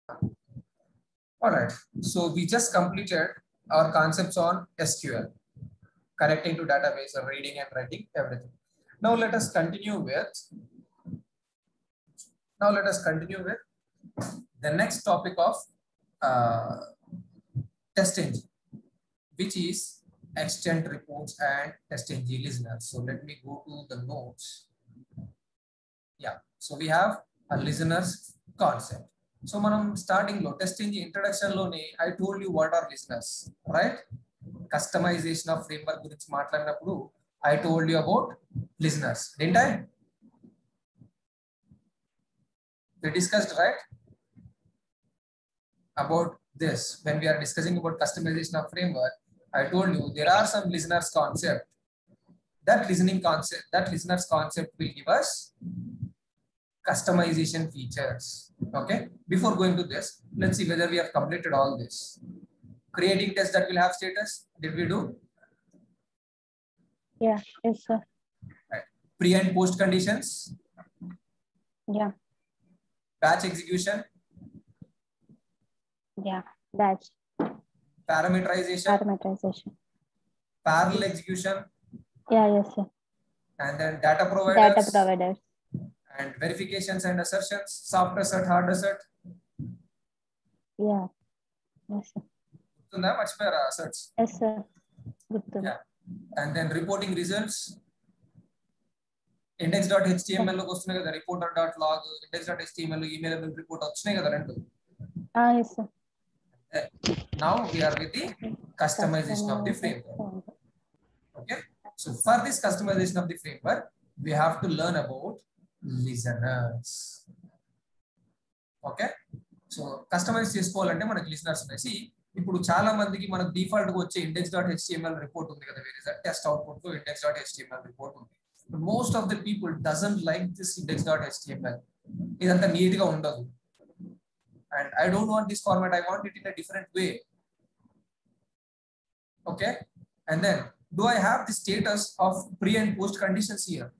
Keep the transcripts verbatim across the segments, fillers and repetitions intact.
All right. So we just completed our concepts on S Q L, connecting to database, or reading and writing everything. Now let us continue with. Now let us continue with the next topic of uh, test engine, which is extend reports and test engine listeners. So let me go to the notes. Yeah. So we have a listeners concept. So manam starting lo test engine introduction lone I told you what are listeners, right? Customization of framework gurinchi maatladinappudu I told you about listeners, didn't I? We discussed, right, about this when we are discussing about customization of framework. I told you there are some listeners concept. That listening concept, that listeners concept will give us customization features. Okay, before going to this, let's see whether we have completed all this. Creating tests that will have status, did we do? Yeah, yes sir. Right. Pre and post conditions. Yeah. Batch execution. Yeah, batch. Parameterization. Parameterization. Parallel execution. Yeah, yes sir. And then data providers. Data providers. And verifications and assertions, soft assert, hard assert. Yeah. Yes sir. Much better asserts. Yes sir. Good to yeah. And then reporting results. Index.html lo kostune kada, reporter.log, index.html email report vachine kada rendu. Ah, yes sir. Now we are with the customization of the framework. Okay. So for this customization of the framework, we have to learn about listeners. Okay. So customize చేసుకోవాలంటే మనకి listeners ఉన్నాయి. See, ఇప్పుడు చాలా మందికి మనకు default గా వచ్చే index.html report ఉంది కదా, వేరే టెస్ట్ అవుట్పుట్ తో index.html రిపోర్ట్ ఉంది. Most of the people doesn't like this index.html. ఇదంతా నీట్ గా ఉండదు. And I don't want this format, I want it in a different way. Okay. And then do I have the status of pre and post conditions here?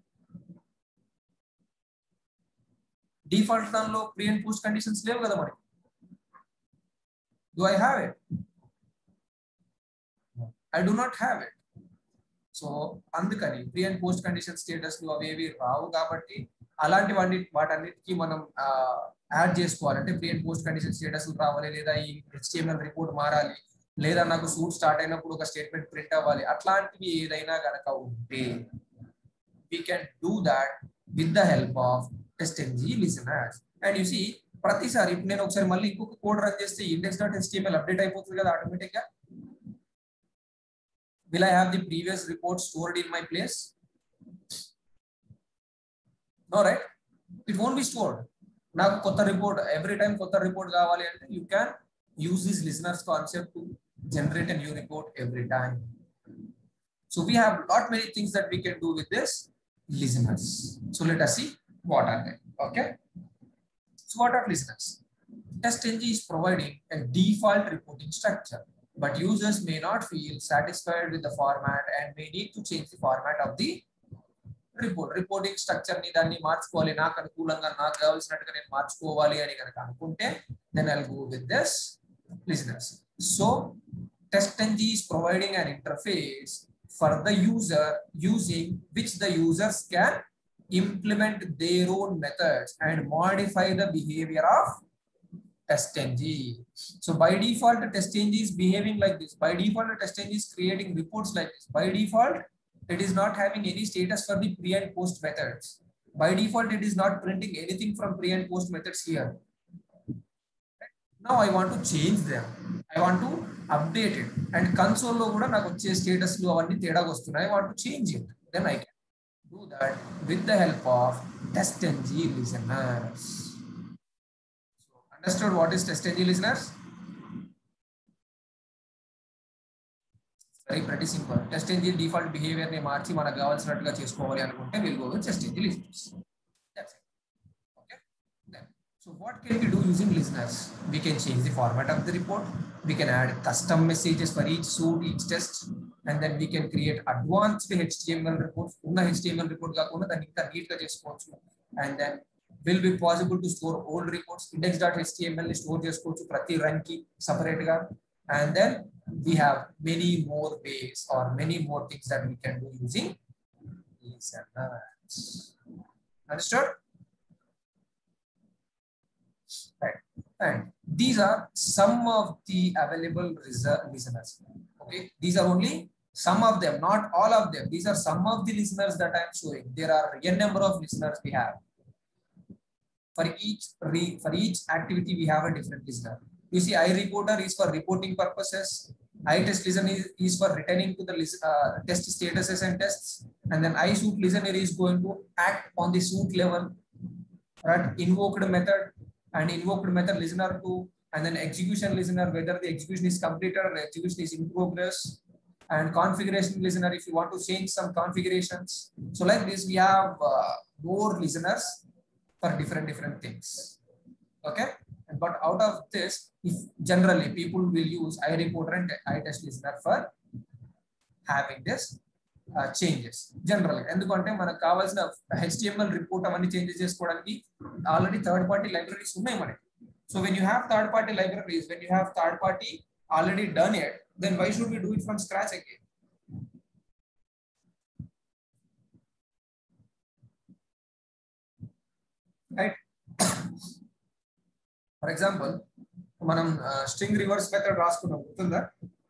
Default danlo pre and post conditions levu kada maniki. Do I have it? I do not have it. So andukani pre and post condition status lu avevi raavu kabatti అలాంటి వాటి వాటన్నిటికీ మనం add చేసుకోవాలంటే pre and post condition status రావాలి, లేదా ఈ HTML report మారాలి, లేదా నాకు సూట్ స్టార్ట్ అయినప్పుడు ఒక స్టేట్మెంట్ ప్రింట్ అవ్వాలి, అట్లాంటివి ఏదైనా కనుక ఉంటే we can do that with the help of testng listeners. And you see, ప్రతిసారి ఇప్పుడు నేను ఒకసారి మళ్ళీ ఇంకొక కోడ్ రన్ చేస్తే index.html అప్డేట్ అయిపోతుంది కదా ఆటోమేటిక్ గా. Will I have the previous report stored in my place? No, right? It won't be stored. నాకు కొత్త రిపోర్ట్ ఎవ్రీ టైం కొత్త రిపోర్ట్ కావాలి అంటే you can use this listeners concept to generate a new report every time. So we have lot many things that we can do with this listeners. So let us see what are they. Okay. So what are listeners? testng is providing a default reporting structure, but users may not feel satisfied with the format and may need to change the format of the report. Reporting structure ni danni మార్చుకోవాలి, నాకు అనుకూలంగా నాకు కావాల్సినట్టుగా నేను మార్చుకోవాలి అని కనుక అనుకుంటే then I'll go with this listeners. So testng is providing an interface for the user using which the users can implement their own methods and modify the behavior of testng. So by default testng is behaving like this. By default testng is creating reports like this. By default it is not having any status for the pre and post methods. By default it is not printing anything from pre and post methods here. Now I want to change them. I want to update it, and console lo kuda naku vache status lu avanni teda vastunayi. I want to change it. Then I can do that with the help of testng listeners. So understood what is testng listeners? Very pretty simple. testng default behavior ni marchi manaku kavalsinattuga chesukovali anukunte we'll go with testng listeners. That's it. Okay. Then, so what can we do using listeners? We can change the format of the report. We can add custom messages for each suit, each test, and then we can create advanced H T M L reports. Unna H T M L report kaakunda danni inta neat ga chesukovachu. And then will be possible to store old reports. index.html ni store chesukochu prati run ki separate ga, and then we have many more ways or many more things that we can do using listeners. Understood? Right. And these are some of the available listeners. Okay, these are only some of them, not all of them. These are some of the listeners that I am showing. There are a number of listeners we have. For each re, for each activity, we have a different listener. You see, iReporter is for reporting purposes. iTestListener is, is for returning to the uh, test statuses and tests. And then iSuiteListener is going to act on the suite level. Right? Invoked method and invoked method listener to, and then execution listener, whether the execution is completed or execution is in progress. And configuration listener, if you want to change some configurations. So like this, we have uh, more listeners for different different things. Okay, but out of this, if generally people will use iReporter and iTestListener for having this uh, changes generally. ఎందుకంటే మనకు కావాల్సిన H T M L report అవన్నీ changes చేసుకోవడానికి already third party libraries ఉన్నాయి మనకి. So when you have third party libraries, when you have third party already done it, then why should we do it from scratch again? Right? For example, మనం string reverse method రాసుకున్నాం, గుర్తుందా?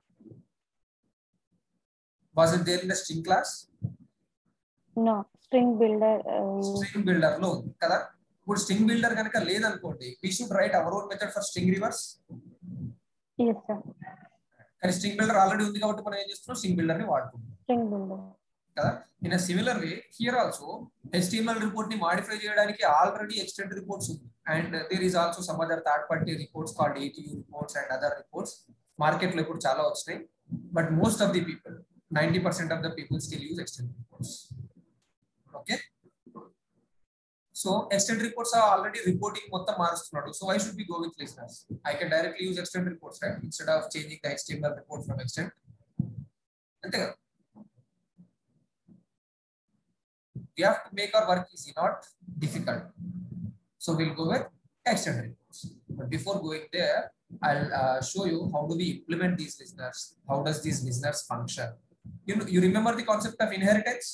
Was it there in the string class? No, string builder. Uh, string builder లో ఉంది కదా. ఇప్పుడు string builder కనుక లేదనుకోండి, we should write our own method for string reverse. Yes sir. కానీ string builder ఆల్రెడీ ఉంది కాబట్టి మనం ఏం చేస్తున్నాం, string builder ని వాడుకుంటాం. String builder. కదా. In a similar way, here also H T M L report ni modify చేయడానికి already extended reports ఉంది, and there is also some other third party reports called A T U reports and other reports. Market లో ఇప్పుడు చాలా వచ్చాయి, but most of the people, ninety percent of the people still use extended reports. Okay, so extended reports are already reporting మొత్తం మారుస్తున్నాడు. So why should we go with listeners? I can directly use extended reports, right, instead of changing the H T M L report from extend. అంతే కదా. We have to make our work easy, not difficult. So we'll go with extended reports. But before going there, I'll uh, show you how do we implement these listeners. How does these listeners function? You know, you remember the concept of inheritance?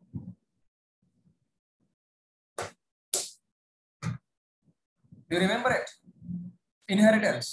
Do you remember it? Inheritance.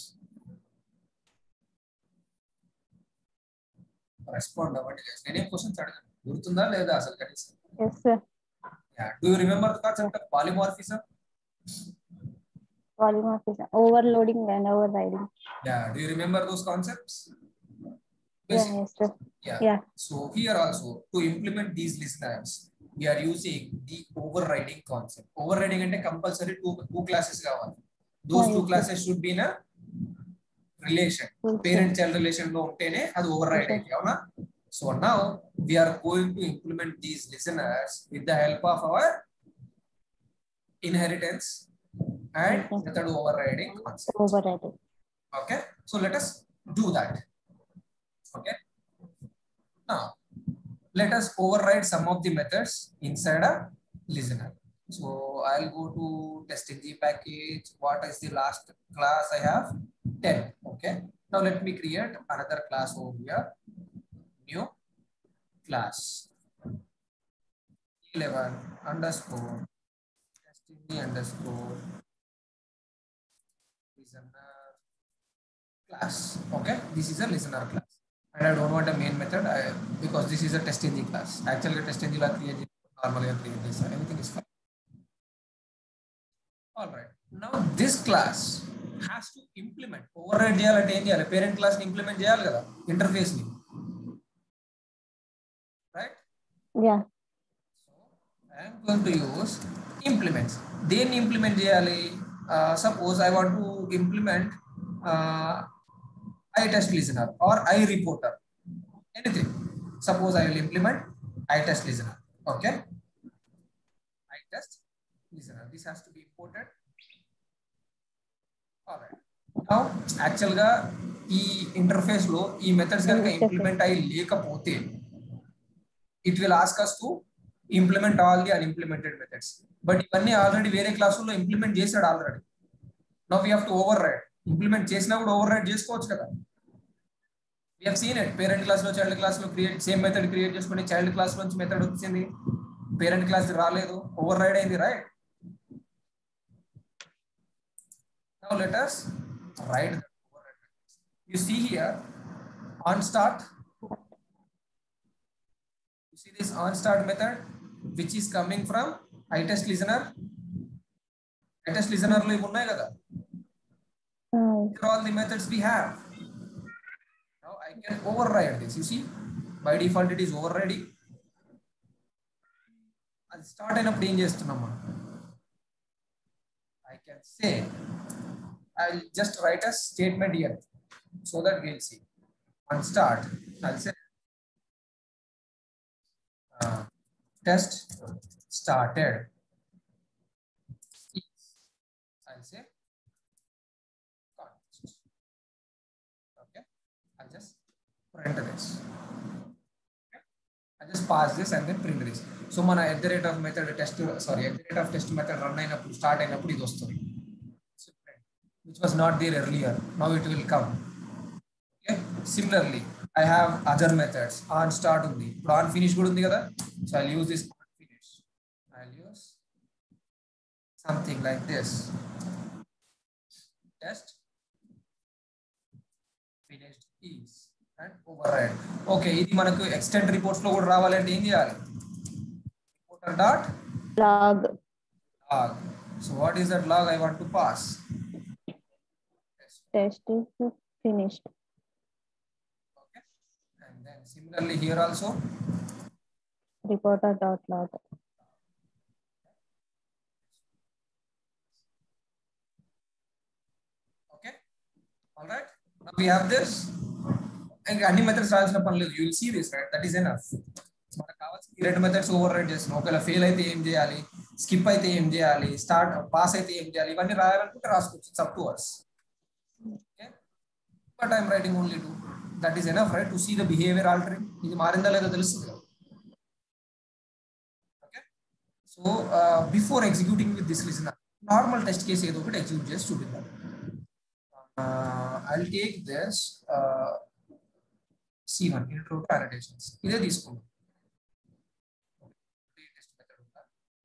Respond about it. Any questions? Gurtunda leda asal kadisi? Yes sir. Yeah. Do you remember the concept of polymorphism? Polymorphism, overloading and overriding. Yeah. Do you remember those concepts? Basically. Yeah, yes sir. Yeah. Yeah. So here also, to implement these listeners, we are using the overriding concept. Overriding ante compulsory two two classes kavali. Those yeah, two yes, classes sir. Should be in a relation. Okay. Parent-child relation lo untene adi override ayi avuna. So now we are going to implement these listeners with the help of our inheritance and okay. method overriding concept. Overriding. Okay. So let us do that. Okay. Now let us override some of the methods inside a listener. So I'll go to testing the package. What is the last class I have? ten. Okay. Now let me create another class over here. New class eleven underscore testing the underscore listener class. Okay, this is a listener class, and I don't want a main method I, because this is a test engine class. Actually, test engine la create normally create this. Anything is fine. All right. Now this class has to implement override cheyalante em cheyali, parent class ni implement cheyali kada interface ni. Right? Yeah. So I am going to use implements. Then implement cheyali. Uh, suppose I want to implement uh, iTestListener or iReporter. Anything. Suppose I will implement iTestListener. Okay. iTestListener. This has to be imported. All right. Now, actually, ga ee interface lo ee methods ganaka implement ayi lekapothe, it will ask us to implement all the unimplemented methods. But ఇవన్నీ already వేరే క్లాసుల్లో implement చేశాడు already. Now we have to override. Implement చేసినా కూడా override చేసుకోవచ్చు కదా. We have seen it. Parent class లో child class లో క్రియేట్ సేమ్ మెథడ్ క్రియేట్ చేసుకుని చైల్డ్ క్లాస్ నుంచి మెథడ్ వచ్చింది, పేరెంట్ క్లాస్ రాలేదు, ఓవర్ రైడ్ అయింది, right? Now let us write the override. You see here on start. You see this on start method which is coming from itest listener. Itest listener lo ivi unnai kada. These are all the methods we have. Now I can override this. You see, by default it is overriding. I'll start అయినప్పుడు ఏం చేస్తున్నాం మనం? I can say I'll just write a statement here so that we'll see. On start, I'll say uh, test started. I'll say context. Okay, I'll just print this. Okay? I'll just pass this and then print this. So, mana at the rate of method test, sorry, at the rate of test method run అయినప్పుడు start అయినప్పుడు ఇది వస్తుంది, which was not there earlier. Now it will come. Okay. Similarly, I have other methods. On start undi, on finish kuda undi kada. So I'll use this on finish. I'll use something like this. Test finished is and override. Okay, ఇది మనకు extend reports లో కూడా రావాలంటే ఏం చేయాలి? Reporter dot log. log. So what is that log I want to pass? Test is finished. Okay, and then similarly here also reporter dot log. Okay, all right. Now we have this. And any methods రాయాల్సిన పని లేదు. You will see this, right? That is enough. మనకు కావాల్సిన ఈ రెండు methods over ride చేస్తున్నాం. ఒకవేళ fail అయితే ఏం చేయాలి, స్కిప్ అయితే ఏం చేయాలి, స్టార్ట్ పాస్ అయితే ఏం చేయాలి, ఇవన్నీ రాయాలనుకుంటే రాసుకోవచ్చు. It's up to us. Okay, but I am writing only two. That is enough, right? To see the behavior altering. ఇది మారిందా లేదో తెలుస్తుంది కదా. Okay, so uh, before executing with this listener, normal test case ఏదో ఒకటి execute చేసి చూపిద్దాం. uh, I'll take this uh, C one intro to annotations. ఇదే తీసుకుందాం. test method ఉందా?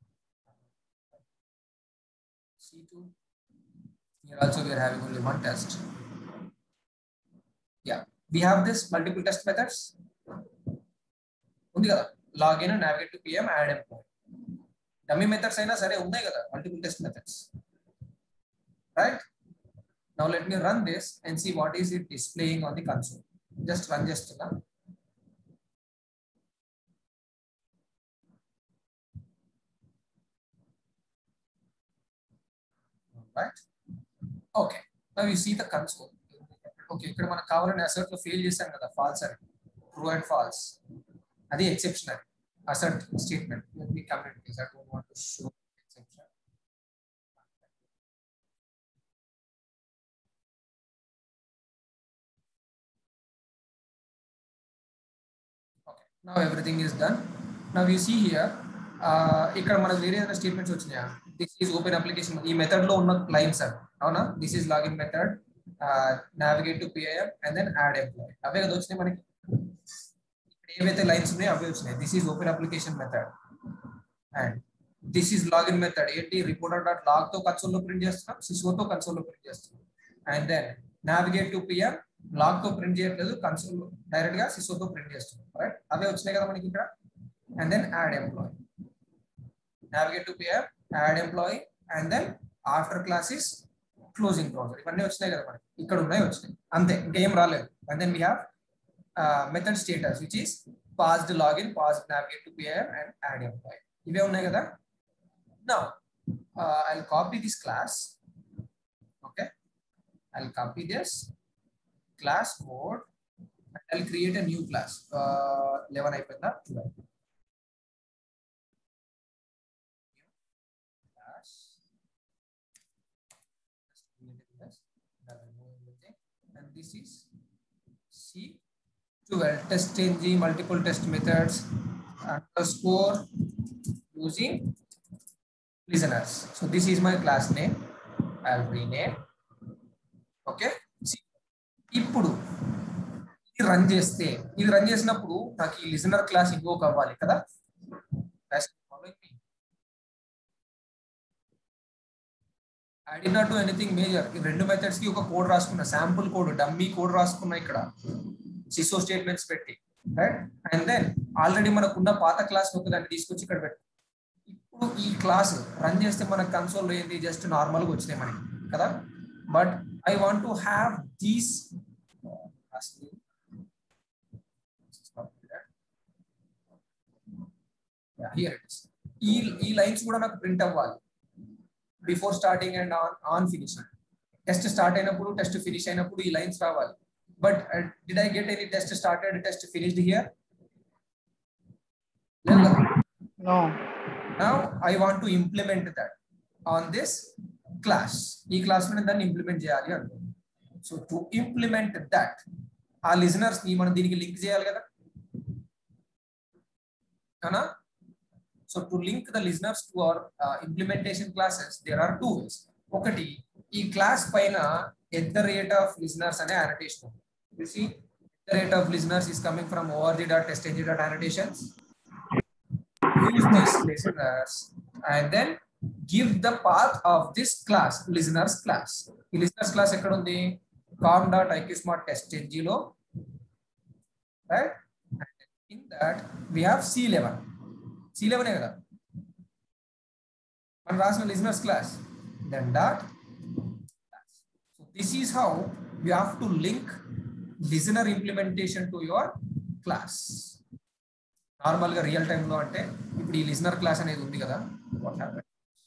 C two. Here also we are having only one test. Yeah, we have this multiple test methods. Undi kada, login, navigate to P M, add employee. Dummy methods aina sare unnai kada, multiple test methods. Right? Now let me run this and see what is it displaying on the console. Just run just now. Right? Okay, now you see the console. Okay, ఇక్కడ మనకు కావాలని asset లో fail చేశాం కదా, false అని, true and false, అది exceptional assert statement. Let me comment this. I don't want to show exception. Okay, now everything is done. Now you see here ఇక్కడ మనకు వేరే ఏదైనా స్టేట్మెంట్స్ వచ్చినాయా? This is open application. ఈ method లో ఉన్న lines sir, అవునా? This is login method, navigate to PIM and then add employee, అవే కదా వచ్చినాయి మనకి. ఇక్కడ ఏవైతే లైన్స్ ఉన్నాయో అవే వచ్చినాయి. This is open application method and this is login method. ఏంటి? రిపోర్టర్ డాట్ లాగ్ తో కన్సోల్ లో ప్రింట్ చేస్తున్నాం, సిస్ఓ తో కన్సోల్ లో ప్రింట్ చేస్తున్నాం. And then navigate to PM, log తో ప్రింట్ చేయట్లేదు, కన్సోల్ డైరెక్ట్ గా సిస్ఓ తో ప్రింట్ చేస్తున్నాం, రైట్? అవే వచ్చినాయి కదా మనకి ఇక్కడ. And then add employee, navigate to P M, add employee, and then after class is closing browser. ఇవన్నీ వచ్చినాయి కదా మనకి, ఇక్కడ ఉన్నాయి వచ్చినాయి అంతే, ఇంకేం రాలేదు. And then we have method status which is passed login, passed navigate to P M and add employee. ఇవే ఉన్నాయి కదా. Now uh, I'll copy this class. Okay, I'll copy this class code and I'll create a new class. uh, eleven అయిపోయిందా? twelve. And this is C twelve test ng multiple test methods underscore using listeners. So this is my class name. I'll rename. Okay. See, ఇప్పుడు ఇది run చేస్తే ఇది run చేసినప్పుడు నాకు ఈ listener class invoke అవ్వాలి కదా. I did not do anything major. ఈ రెండు మెథడ్స్ కి ఒక కోడ్ రాసుకున్నా, శాంపుల్ కోడ్, డమ్మీ కోడ్ రాసుకున్నా ఇక్కడ సిసో స్టేట్మెంట్స్ పెట్టి, రైట్. అండ్ దెన్ ఆల్రెడీ మనకున్న పాత క్లాస్ ఒక దాన్ని తీసుకొచ్చి ఇక్కడ పెట్టి ఇప్పుడు ఈ క్లాస్ రన్ చేస్తే మనకు కన్సోల్ ఏంది జస్ట్ నార్మల్ గా వచ్చినాయి మనకి కదా. But I want to have these here it is. ఈ ఈ లైన్స్ కూడా నాకు ప్రింట్ అవ్వాలి before starting and on on finish. Test start అయినప్పుడు టెస్ట్ ఫినిష్ అయినప్పుడు ఈ లైన్స్ రావాలి. But did I get any test started test finished here? No. Now I want to implement that on this class. ఈ class లో దాన్ని implement చేయాలి అనుకుంటున్నాను. So to implement that ఆ లిజనర్స్ ని మనం దీనికి లింక్ చేయాలి కదా అవునా. So to link the listeners to our uh, implementation classes, there are two ways. ఒకటి ఈ క్లాస్ పైన at the rate of listeners అనే annotation. You see, the rate of listeners is coming from org.testng.annotations. Use these listeners and then give the path of this class, listeners class. ఈ listeners class ఎక్కడ ఉంది? com.iqsmarttestng లో, right? And in that we have C eleven. C eleven కదా మనం రాసిన listeners class. Then dot. So this is how you have to link listener implementation to your class. Normal గా real time లో అంటే ఇప్పుడు ఈ listener class అనేది ఉంది కదా. What happen?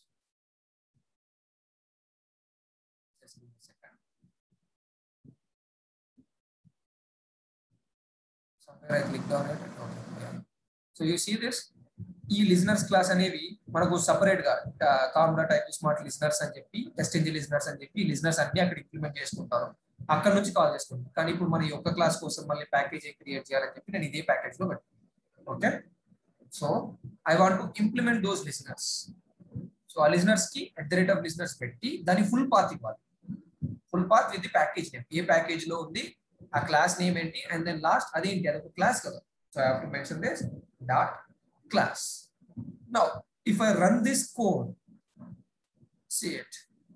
somewhere I clicked on it. Okay, yeah. So you see this, ఈ listeners class అనేవి మనకు సపరేట్ గా com dot IQ smart listeners అని చెప్పి టెస్ట్ ఇంజిన్ లిజనర్స్ అని చెప్పి లిజనర్స్ అన్ని అక్కడ ఇంప్లిమెంట్ చేసుకుంటారు, అక్కడ నుంచి కాల్ చేసుకుంటాం. కానీ ఇప్పుడు మన ఈ ఒక్క క్లాస్ కోసం మళ్ళీ ప్యాకేజ్ క్రియేట్ చేయాలని చెప్పి నేను ఇదే ప్యాకేజ్ లో పెట్టాను. Okay. So I want to implement those listeners. సో ఆ లిజనర్స్ కి at the rate of listeners పెట్టి దాని ఫుల్ పాత్ ఇవ్వాలి. Full path with the package name, ఏ ప్యాకేజ్ లో ఉంది, ఆ క్లాస్ నేమ్ ఏంటి, అండ్ దెన్ లాస్ట్ అదేంటి, అదొక క్లాస్ కదా. So I have to mention this dot class. Now if I run this code, see it,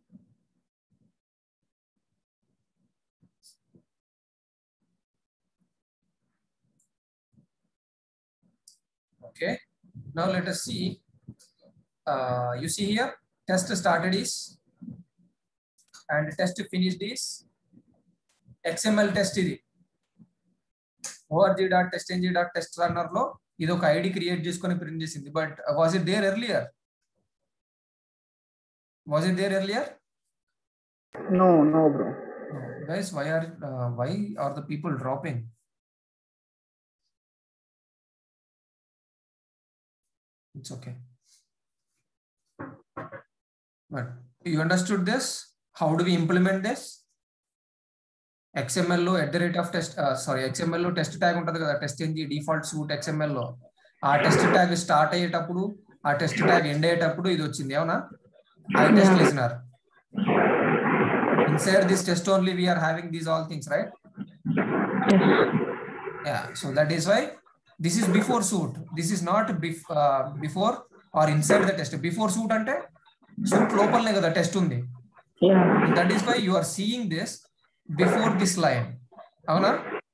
okay. Now let us see, uh, you see here test started is and test finished is X M L test ఇది org.testng.test runner లో ఇది ఒక ID create చేసుకొని print చేసింది. But was it there earlier? Was it there earlier? No, no, bro. Guys, why are uh, why are the people dropping? It's okay. But you understood this? How do we implement this? X M L లో at the rate of test sorry X M L లో test tag ఉంటుంది కదా, test NG default suite X M L లో. ఆ test tag start అయ్యేటప్పుడు ఆ test tag end అయ్యేటప్పుడు ఇది వచ్చింది అవునా. I test listener inside this test only we are having these all things, right? Yeah. So that is why this is before suite. This is not before or inside the test. Before suite అంటే suite లోపలనే కదా test ఉంది. దట్ is వై యు ఆర్ సీయింగ్ దిస్ before this line avuna.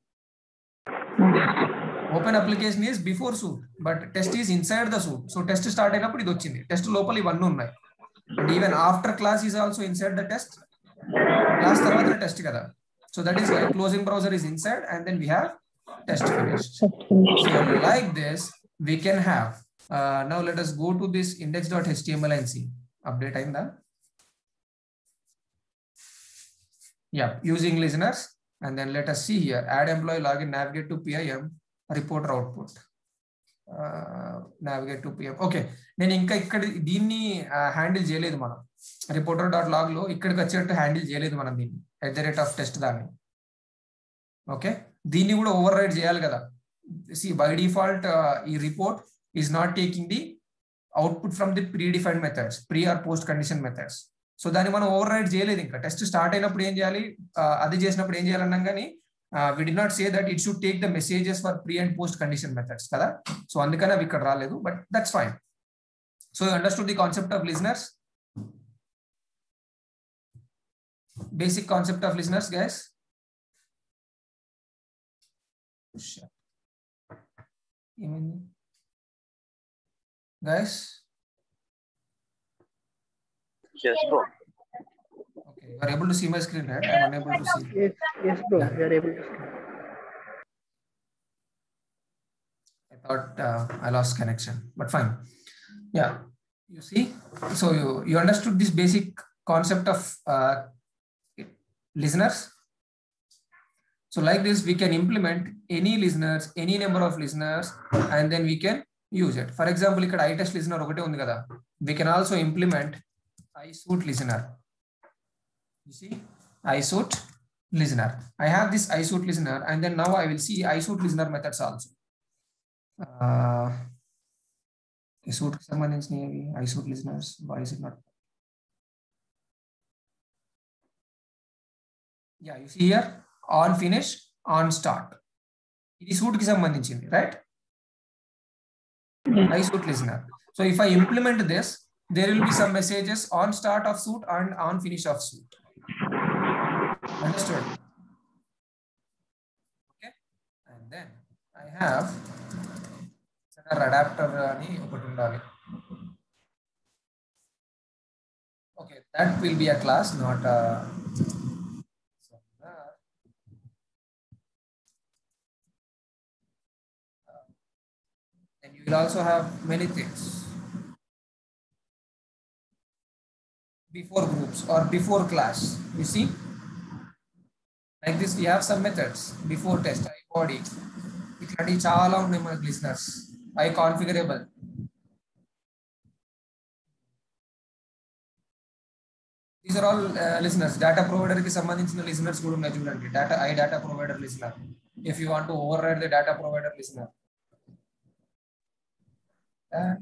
Open application is before suit but test is inside the suit. So test start అయినప్పుడు ఇది వచ్చింది, టెస్ట్ లోపల ఇవన్నీ ఉన్నాయి. and even after class is also inside the test. class తర్వాత టెస్ట్ కదా. so that is why closing browser is inside and then we have test finished. so like this we can have uh, now let us go to this index.html and see update అయిందా. Yeah, using listeners and then let us see here add employee login, navigate to P I M, reporter output, uh, navigate to P I M. Okay, నేను ఇంకా ఇక్కడ దీన్ని handle చేయలేదు మనం reporter dot log లో. ఇక్కడికి వచ్చేటట్టు హ్యాండిల్ చేయలేదు మనం దీన్ని at the rate of test దాన్ని. ఓకే, దీన్ని కూడా ఓవర్ రైడ్ చేయాలి కదా. సి బై డిఫాల్ట్ ఈ report is not taking the output from the pre defined methods, pre or post condition methods. So దాన్ని మనం ఓవర్ రైడ్ చేయలేదు. ఇంకా టెస్ట్ స్టార్ట్ అయినప్పుడు ఏం చేయాలి, అది చేసినప్పుడు ఏం చేయాలన్నాం కానీ we did not say that it should take the messages for pre and post condition methods కదా. సో అందుకని అవి ఇక్కడ రాలేదు, but that's fine. So you understood the concept of listeners, basic concept of listeners, guys. Guys, yes bro. Okay, you are able to see my screen, right? I am unable to see. Yes, yes bro, we are able to see. I thought uh, I lost connection, but fine. Yeah, you see, so you you understood this basic concept of uh, listeners. So like this we can implement any listeners, any number of listeners, and then we can use it. For example, ikkada iTest listener okate undi kada, we can also implement iSuit listener. You see, iSuit listener, I have this iSuit listener, and then now I will see iSuit listener methods also. uh iSuit ki sambandhinchini iSuit listeners, why is it not? Yeah, you see here on finish, on start. It is suit ki sambandhinchindi, right? Yes. iSuit listener. So if I implement this, there will be some messages on start of suit and on finish of suit. Understood? Okay. And then I have another adapter ani okati undali. Okay, that will be a class, not a. And you will also have many things before groups or before class. You see, like this we have some methods before test, I body, itladi chaala unnai manaku listeners, I configurable. These are all uh, listeners. Data provider ki sambandhinchina listeners kuda unnai chudandi. Data I data provider listener. If you want to override the data provider listener, uh,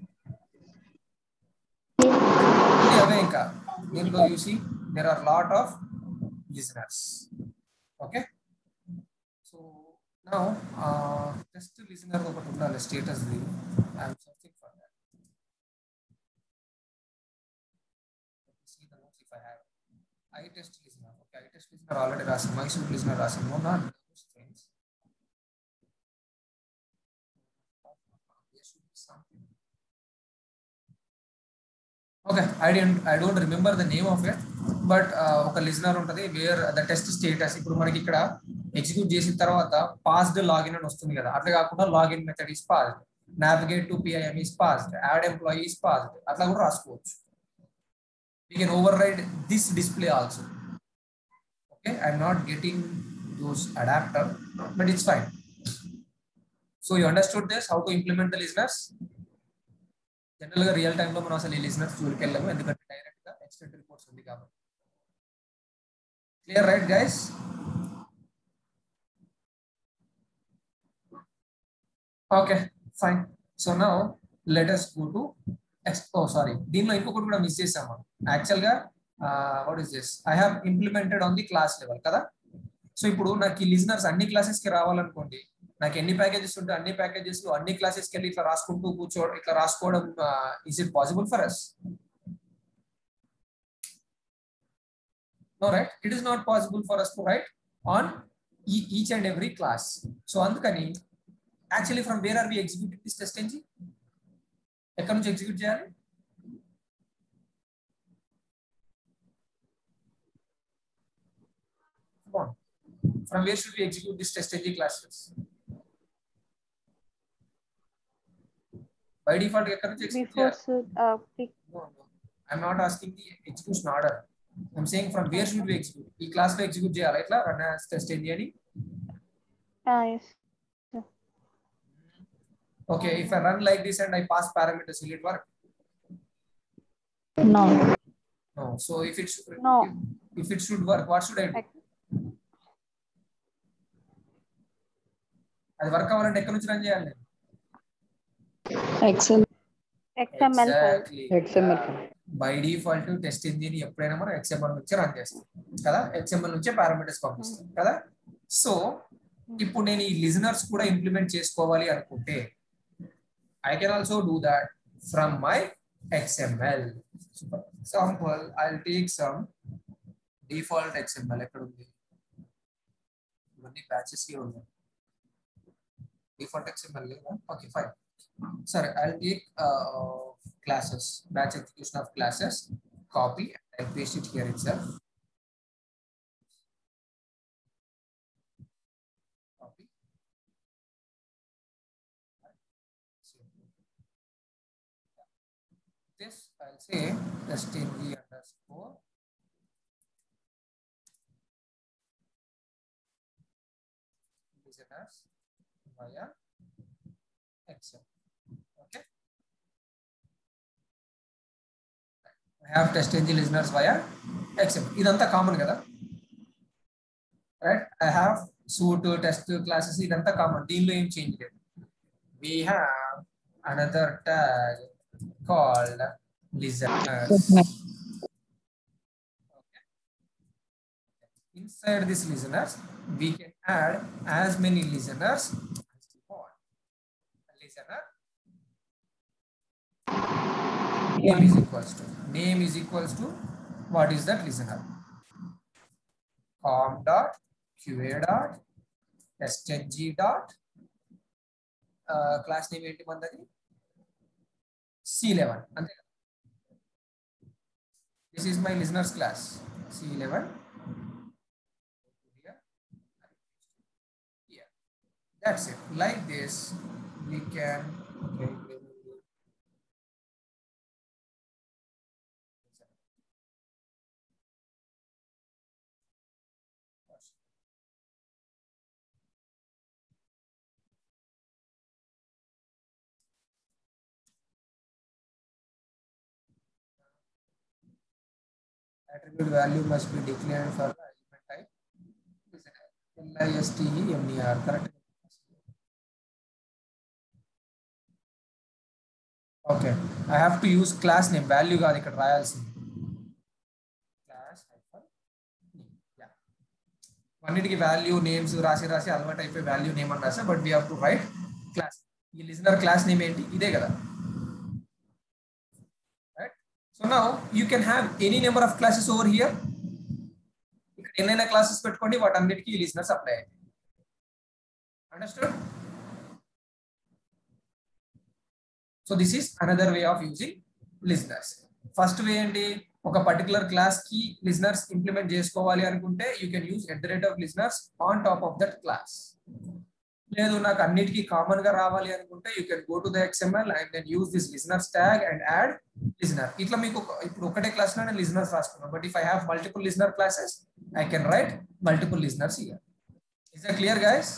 you see there are a lot of listeners. Okay, so now uh, test listener okati undali status di. I am searching for that. See the notes if I have. I test listener. Okay, I test listener already rasim, iSuit listener rasim. No, not those things. There should be something. Okay, I didn't I don't remember the name of it, but uh, oka listener untadi where the test status ippudu manaki ikkada execute chesin tarvata passed login అని వస్తుంది కదా, అట్లా కాకుండా login method is passed, navigate to P I M is passed, add employee is passed, అట్లా కూడా రాసుకోవచ్చు. We can override this display also. Okay, I'm not getting those adapter, but it's fine. So you understood this, how to implement the listeners. General గా real time లో మనం అసలు ఈ listeners జోలికి వెళ్ళాము, ఎందుకంటే డైరెక్ట్ గా ఎక్స్టెంట్ రిపోర్ట్స్ ఉంది కాబట్టి. Clear right guys? Okay fine. So now let us go to oh sorry, దీనిలో ఇంకొకటి కూడా మిస్ చేసాము యాక్చువల్ గా. What is this, I have implemented on the class level కదా. సో ఇప్పుడు నాకు ఈ లిజనర్స్ అన్ని క్లాసెస్ కి రావాలనుకోండి, నాకు ఎన్ని ప్యాకేజెస్ ఉంటే అన్ని ప్యాకేజెస్ లో అన్ని క్లాసెస్కి వెళ్ళి ఇట్లా రాసుకుంటూ కూర్చోవడం, ఇట్లా రాసుకోవడం, is it possible for us? No right, it is not possible for us to write on each and every class. So అందుకని actually from where are we executing this test engine? ఎక్కడి నుంచి ఎగ్జిక్యూట్ చేయాలి? From where should we execute this test engine classes? By default, before should uh, pick. No, no. I'm not asking the execution order. I'm saying from where should we execute? E class lo execute cheyala itla run as test engine ani. Ah yes. Yeah. Okay, if I run like this and I pass parameters, will it work? No. No. So if it should, no. if, if it should work, what should I do? అది work అవ్వాలంటే ఎక్కడి నుంచి run చేయాలి? Excel X M L file. Exactly. X M L file. By default test engine ఎప్పుడైనా మనం XML నుంచి run చేస్తాం కదా, ఎక్స్ఎంఎల్ నుంచే పారామీటర్స్ పంపిస్తాం కదా. సో ఇప్పుడు నేను ఈ లిజనర్స్ కూడా ఇంప్లిమెంట్ చేసుకోవాలి అనుకుంటే I can also do that from my XML. Example I will take some default XML. ఎక్కడ ఉంది? ఇవన్నీ బ్యాచెస్ కి ఉన్నాయి. డిఫాల్ట్ ఎక్స్ఎంఎల్ లేదా? Okay fine. Sorry, I'll take uh, classes, batch execution of classes, copy, and I'll paste it here itself. Copy. This I'll say string underscore listeners via Excel. Okay. I have test engine listeners via Excel. Idantha common kada, right? I have suit test classes. Idantha common. Deenlo em change ledu. We have another tag called listeners. Okay. Inside this listeners, we can add as many listeners as we want. Listener name is equals to name is equals to what is that listener? Com dot qa dot stg dot uh, class name ఏంటి మనది? C eleven. అంతే కదా. This is my listeners class C eleven. Here. Yeah. That's it. Like this we can okay. Attribute value must be declared for the element type. lister, correct? Okay, I have to use class name. Value కాదు ఇక్కడ రాయాల్సింది. Class hyphen name. Yeah. అన్నిటికి value names రాసి రాసి అలవాటు అయిపోయి value name అని రాసా, but we have to write class. ఈ లిజనర్ క్లాస్ నేమ్ ఏంటి? ఇదే కదా. So now you can have any number of classes over here. ఇక్కడ ఎన్నైనా క్లాసెస్ పెట్టుకోండి, వాటన్నిటికీ లిజనర్స్ అప్లై అయ్యాయి. Understood? So this is another way of using listeners. First way ఏంటి? ఒక పర్టికులర్ క్లాస్ కి లిజనర్స్ ఇంప్లిమెంట్ చేసుకోవాలి అనుకుంటే you can use at the rate of listeners on top of that class. లేదు నాకు అన్నిటికీ కామన్ గా రావాలి అనుకుంటే you can go to the XML and then use this listeners tag and add listener. ఇట్లా మీకు ఇప్పుడు ఒకటే క్లాస్ లో నేను లిజనర్స్ రాసుకున్నాను, but if I have multiple listener classes I can write multiple listeners here. Is that clear guys?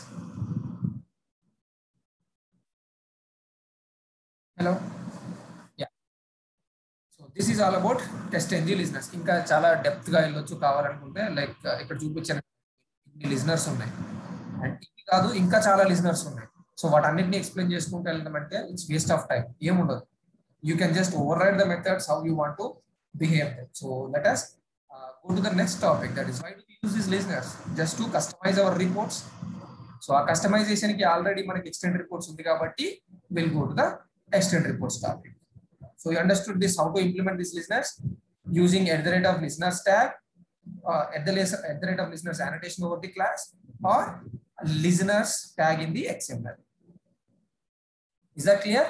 Hello, yeah. So this is all about test NG listeners. ఇంకా చాలా depth గా వెళ్ళొచ్చు కావాలనుకుంటే, లైక్ ఇక్కడ చూపించిన లిజనర్స్ ఉన్నాయి and ఇది కాదు ఇంకా చాలా లిజనర్స్ ఉన్నాయి. సో వాటన్నిటిని ఎక్స్ప్లెయిన్ చేసుకుంటూ వెళ్ళడం అంటే ఇట్స్ వేస్ట్ ఆఫ్ టైం. ఏముండదు, you can just override the methods how you want to behave them. So let us uh, go to the next topic, that is why do we use these listeners? Just to customize our reports. So our customization ki already manaki extend reports undi kabatti we'll go to the extend reports topic. So you understood this, how to implement these listeners using at the rate of listeners tag, uh, at the at the rate of listeners annotation over the class, or listeners tag in the X M L. Is that clear?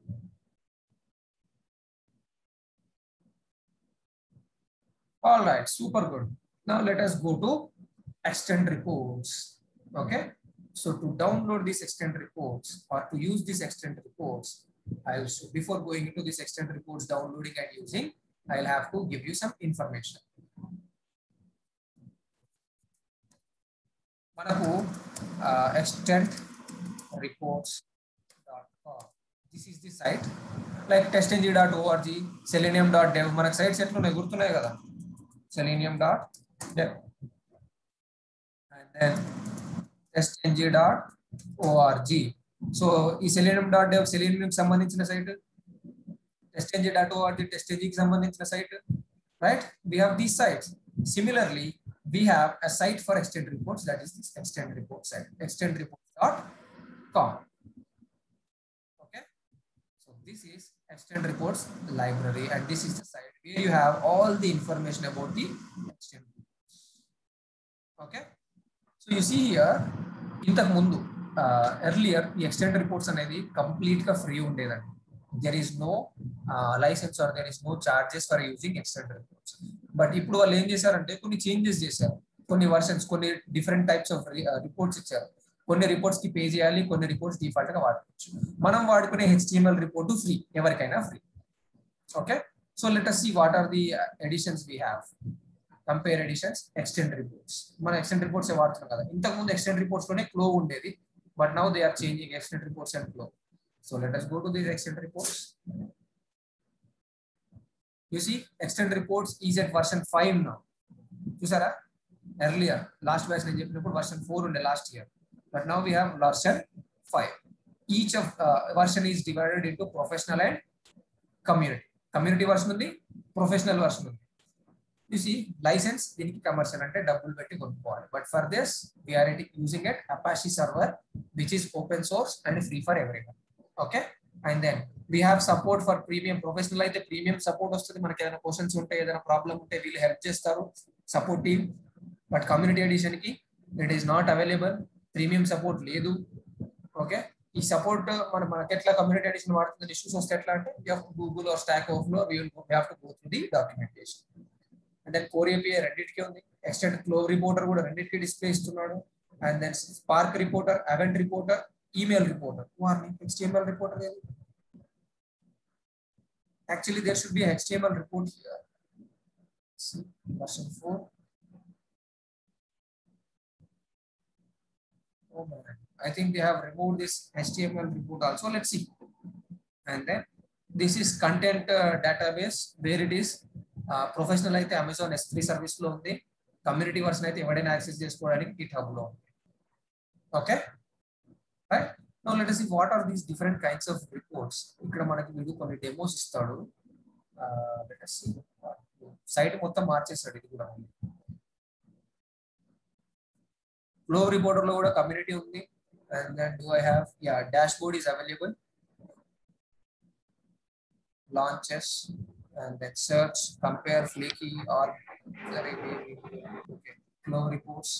All right, super good. Now let us go to extend reports. Okay, so to download these extend reports or to use these extend reports, I'll show, before going into this extend reports downloading and using, I'll have to give you some information. Manaku uh, extend reports dot com. This is the site. Like testng dot org, selenium dot dev, manaku sites etlunnai gurtunnayi kada. Selenium dot dev and then testng dot org. So ఈ selenium dot dev selenium కి సంబంధించిన site, test dot ORG test కి సంబంధించిన site, right? We have these sites. Similarly, we have a site for extend reports, that is this extend report site, extend reports dot com. Okay, so this is extend reports library, and this is the site where you have all the information about the extend reports. Okay, so you see here, ఇంతకు ముందు earlier ఈ extend reports అనేది complete గా free ఉండేదండి. There is no uh, license or there is no charges for using extend reports. But ఇప్పుడు వాళ్ళు ఏం చేశారంటే కొన్ని చేంజెస్ చేశారు, కొన్ని వర్షన్స్, కొన్ని డిఫరెంట్ టైప్స్ ఆఫ్ రిపోర్ట్స్ ఇచ్చారు. కొన్ని రిపోర్ట్స్ కి పే చేయాలి, కొన్ని రిపోర్ట్స్ డిఫాల్ట్ గా వాడుకోవచ్చు. మనం వాడుకునే హెచ్టిఎంఎల్ రిపోర్ట్ ఫ్రీ, ఎవరికైనా free. Okay, so let us see what are the editions we have. Compare editions, extend reports. మనం ఎక్స్టెండ్ రిపోర్ట్స్ వాడుతున్నాం కదా. ఇంతకు ముందు ఎక్స్టెండ్ రిపోర్ట్స్ లోనే క్లో ఉండేది, but now they are changing extend reports and Klov. So let us go to these extend reports. You see, extend reports is at version five now. Chusara, earlier last version is version four in the last year, but now we have version five. Each of uh, version is divided into professional and community. Community version undi, professional version undi. You see, license diniki commercial ante double betti konukovali, but for this we are using it Apache server, which is open source and free for everyone. Okay, and then we have support for premium. Professional అయితే premium support వస్తుంది. మనకి ఏదైనా questions ఉంటే, ఏదైనా problem ఉంటే వీళ్ళు help చేస్తారు, support team. But community edition కి it is not available, premium support లేదు. ఓకే, ఈ సపోర్ట్ మన మనకి ఎట్లా కమ్యూనిటీ ఎడిషన్ వాడుతున్న ఇష్యూస్ వస్తే ఎట్లా అంటే Google or Stack Overflow we will have to go through the documentation. And then core API రెండింటికి ఉంది, ఎక్స్టెండ్ క్లో రిపోర్టర్ కూడా రెండింటికి డిస్ప్లే ఇస్తున్నాడు. And then Spark reporter, Avent reporter, email reporter. Warning, H T M L reporter. Actually, there should be a H T M L report here. See, version four. Oh man, I think they have removed this H T M L report also. Let's see. And then this is content uh, database, where it is uh, professional అయితే Amazon S three service లో ఉంది, community version అయితే ఎవరైనా access చేసుకోవడానికి GitHub లో ఉంది. Okay. Right? Now let us see what are these different kinds of reports. ఇక్కడ మనకి వీడు కొన్ని డెమోస్ ఇస్తాడు. Let us see. సైట్ మొత్తం మార్చేస్తాడు ఇది కూడా. ఫ్లో రిపోర్టర్ లో కూడా కమ్యూనిటీ ఉంది. And then do I have, yeah, dashboard is available. Launches, and then search, compare, flaky, or okay, flow reports.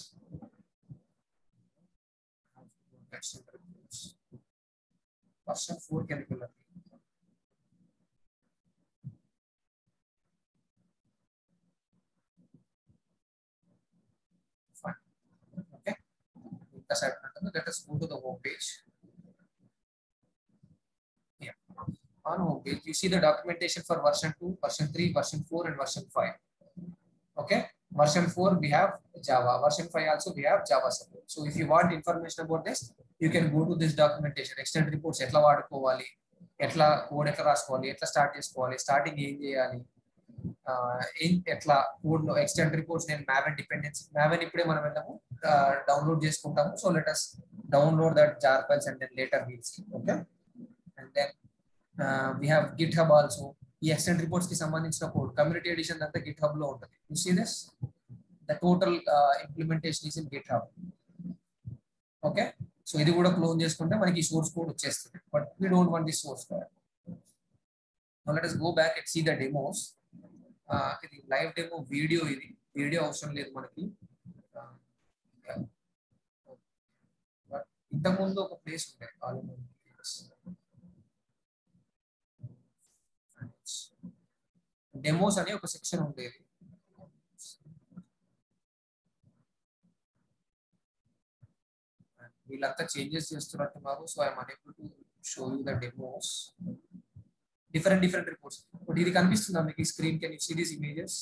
Version four can be learned. Fine. Okay. Let us go to the home page. Yeah. On home page, you see the documentation for version two, version three, version four, and version five. Okay. Version four we have Java. Version five also we have Java support. So if you want information about this, you can go to this documentation. Extend reports ఎట్లా వాడుకోవాలి, ఎట్లా code ఎట్లా రాసుకోవాలి, ఎట్లా start చేసుకోవాలి, starting ఏం చేయాలి, ఎట్లా కోడ్ లో ఎక్స్టెండ్ రిపోర్ట్స్. నేను మావెన్ డిపెండెన్సీ, మావెన్ ఇప్పుడే మనం వెళ్ళాము డౌన్లోడ్ చేసుకుంటాము. So let us download that jar files and then later we'll see. Okay, and then uh, we have GitHub also. ఈ ఎక్స్టెండ్ రిపోర్ట్స్ కి సంబంధించిన కోడ్ కమ్యూనిటీ ఎడిషన్ అంతా GitHub లో ఉంటుంది. You see this, the total implementation is in GitHub. Okay, so ఇది కూడా clone చేసుకుంటే మనకి సోర్స్ కోడ్ వచ్చేస్తుంది, but we don't want this source code. Now let us go back and see the demos. ఇది live demo video, ఇది video అవసరం లేదు మనకి. బట్ ఇంతకుముందు ఒక ప్లేస్ ఉండే ఆల్రెడీ డెమోస్ అని ఒక సెక్షన్ ఉండేది. వీళ్ళంతా చేంజెస్ చేస్తున్నట్టున్నారు. So I'm unable to show you the demos, different different reports. But ఇది కనిపిస్తుందా మీకు screen? Can you see these images?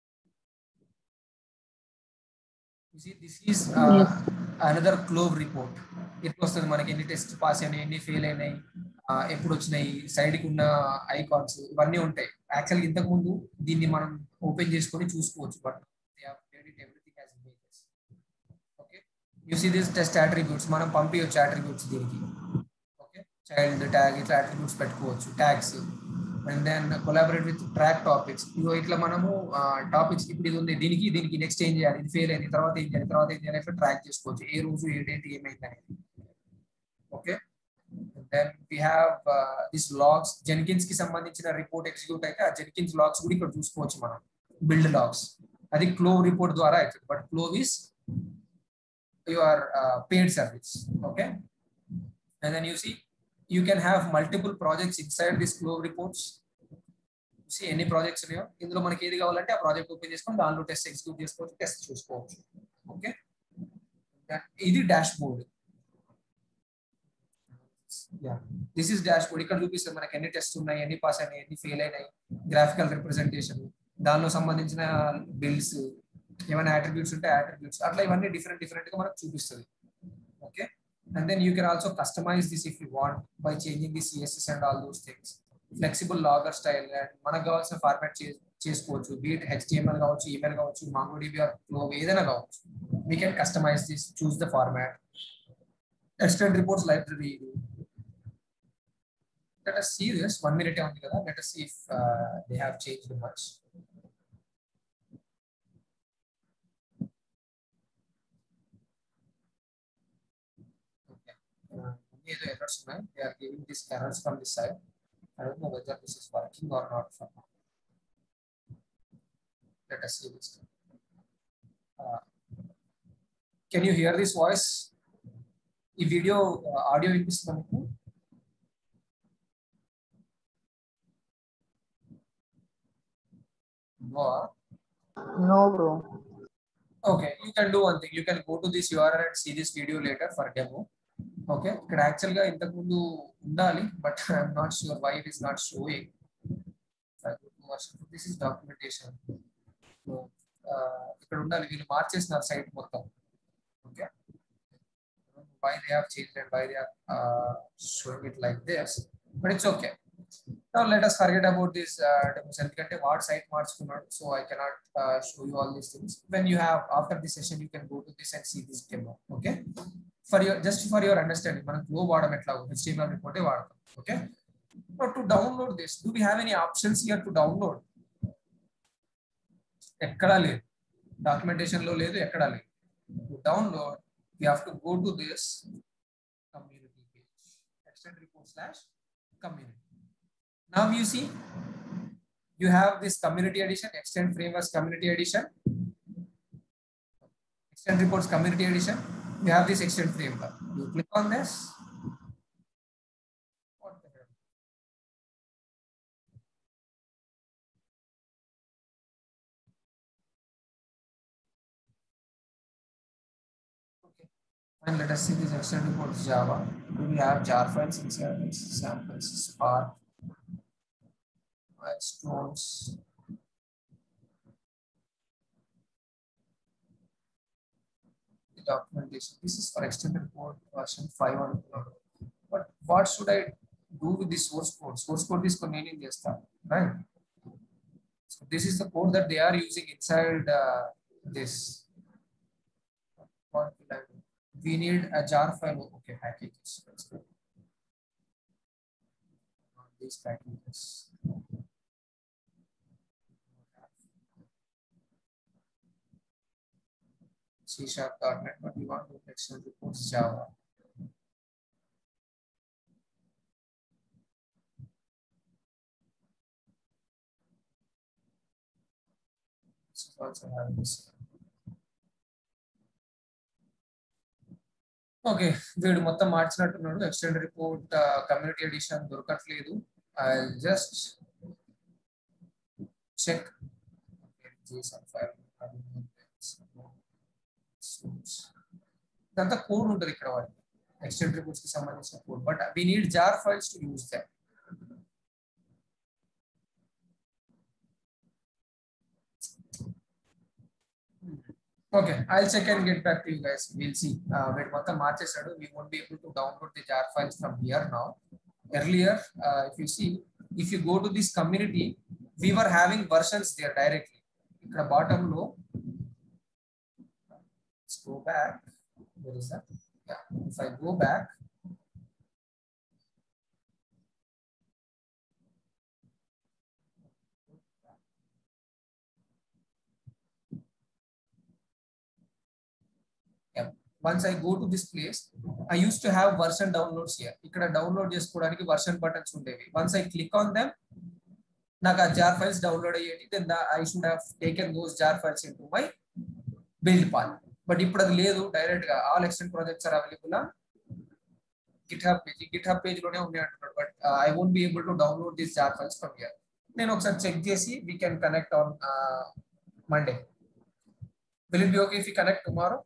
You see, this is uh, yes. Another Clove report. ఎట్లా వస్తుంది మనకి, ఎన్ని టెస్ట్ పాస్ అయినాయి, ఎన్ని ఫెయిల్ అయినాయి, ఎప్పుడు వచ్చినాయి, సైడ్ కి ఉన్న ఐకాన్స్ ఇవన్నీ ఉంటాయి. యాక్చువల్గా ఇంతకు ముందు దీన్ని మనం ఓపెన్ చేసుకొని చూసుకోవచ్చు, but everything as images. Okay, you see this test attributes, మనం పంపించవచ్చు అట్రిబ్యూట్స్ దీనికి. ఓకే, చైల్డ్ ట్యాగ్ ఇట్లా అట్రిబ్యూట్స్ పెట్టుకోవచ్చు, tags. And then collaborate with track topics. ఇగో ఇట్లా మనము టాపిక్స్ ఇప్పుడు ఇది ఉంది, దీనికి దీనికి నెక్స్ట్ ఏం చేయాలి, ఇది ఫెయిల్ అయింది, తర్వాత ఏం చేయాలి, తర్వాత ఏం చేయాలి, ఇట్లా ట్రాక్ చేసుకోవచ్చు ఏ రోజు ఏ డేట్ ఏమైంది అనేది. Okay, then we have this logs. Jenkins కి సంబంధించిన రిపోర్ట్ ఎగ్జిక్యూట్ అయితే ఆ జెన్కిన్స్ లాగ్స్ కూడా ఇక్కడ చూసుకోవచ్చు మనం, బిల్డ్ లాగ్స్. అది క్లో రిపోర్ట్ ద్వారా అవుతుంది, but Klov is your paid service. Okay, and then you see you can have multiple projects inside this flow reports. You see ఎన్ని ప్రాజెక్ట్స్ ఉన్నాయో ఇందులో మనకి ఏది కావాలంటే ఆ ప్రాజెక్ట్ ఓపెన్ చేసుకొని దానిలో టెస్ట్ ఎగ్జిక్యూట్ చేసుకోవచ్చు, టెస్ట్ చూసుకోవచ్చు. ఓకే, ఇది dashboard. Yeah, this is dashboard. ఇక్కడ చూపిస్తుంది మనకి ఎన్ని టెస్ట్ ఉన్నాయి, ఎన్ని పాస్ అయినాయి, ఎన్ని ఫెయిల్ అయినాయి, గ్రాఫికల్ రిప్రజెంటేషన్, దానిలో సంబంధించిన బిల్స్, ఏమైనా అట్రిబ్యూట్స్ ఉంటే అట్రిబ్యూట్స్, అట్లా ఇవన్నీ డిఫరెంట్ డిఫరెంట్ గా మనకు చూపిస్తుంది. Okay, and then you can also customize this if you want by changing the C S S and all those things. Flexible logger style and మనకు కావాల్సిన ఫార్మాట్ చేసుకోవచ్చు, be it H T M L కావచ్చు, email కావచ్చు, MongoDB or Flow ఏదైనా కావచ్చు. We can customize this, choose the format. Extend reports library. Let us see this. One minute ఉంది కదా, let us see if uh, they have changed much. Either errors ఉన్నాయి, they are giving these errors from this side. I don't know whether this is working or not for now. Let us see this. Uh, can you hear this voice? ఈ video audio వినిపిస్తుందా మీకు? No. No, bro. Okay, you can do one thing. You can go to this U R L and see this video later for demo. Okay, ఇక్కడ actual గా ఇంతకు ముందు ఉండాలి, but I'm not sure why it is not showing. This is documentation. ఇక్కడ ఉండాలి, వీళ్ళు మార్చేసినారు site మొత్తం. Okay, why they have changed and why they are showing it like this, but it's okay. Now let us forget about this uh, demos. ఎందుకంటే what site మార్చుకున్నాడు, so I cannot show you all these things. When you have after this session you can go to this and see this demo. Okay, for your just for your understanding, మనం flow వాడడం ఎట్లా, H T M L రిపోర్టే వాడతాం. Okay, now to download this, do we have any options here to download? ఎక్కడా లేదు, documentation లో లేదు, ఎక్కడా లేదు. To download we have to go to this community page, extend report slash community. Now you see you have this community edition, extend frameworks community edition, extend reports community edition. You have this extend framework. You click on this. What the hell? Okay, and let us see this extend reports Java. We have jar files inside this, samples, Spark, milestones. The documentation. This is for extended report version five hundred. But what should I do with the source code? Source code is containing this stuff, right? So this is the code that they are using inside uh, this. What will I do? We need a jar file. Okay, packages. Let's go. These packages. C sharp dot net, but we want to extend reports Java. This is also having this. Okay, వీడు మొత్తం మార్చినట్టున్నాడు. Extend report community edition దొరకట్లేదు. I just check ఇదంతా code ఉంటుంది ఇక్కడ వాడికి, extend reports కి సంబంధించిన code. But we need jar files to use that. Okay, I'll check and get back to you guys. We'll see. Uh, వీడు మొత్తం మార్చేసాడు. We won't be able to download the jar files from here now. Earlier, uh, if you see, if you go to this community, we were having versions there directly. ఇక్కడ bottom లో, let's go back. Where is that? Yeah, if I go back, once I go to this place, I used to have version downloads here. ఇక్కడ download చేసుకోవడానికి version buttons ఉండేవి. Once I click on them, నాకు ఆ jar files download అయ్యేది. Then the, I should have taken those jar files into my build path. But ఇప్పుడు అది లేదు, direct గా all extent projects are available on GitHub page. GitHub page లోనే ఉన్నాయి అంటున్నాడు. But uh, I won't be able to download these jar files from here. నేను ఒకసారి check చేసి we can connect on uh, Monday. Will it be okay if we connect tomorrow?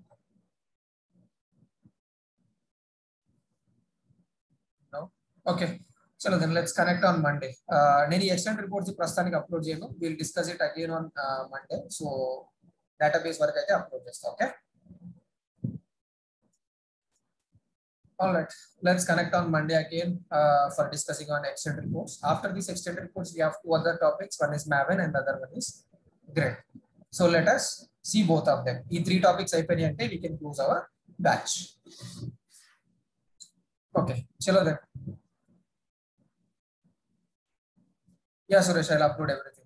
No. Okay. So then let's connect on Monday. Uh, నేను extent reports ప్రస్తుతానికి upload చేయను. We'll discuss it again on uh, Monday. So database వరకు అయితే upload చేస్తా. Okay. All right. Let's connect on Monday again uh, for discussing on extent reports. After these extent reports, we have two other topics. One is Maven and the other one is Grid. So let us see both of them. These three topics అయిపోయినాయి అంటే we can close our batch. Okay. Chalo then. Yeah, Suresh, I'll upload everything.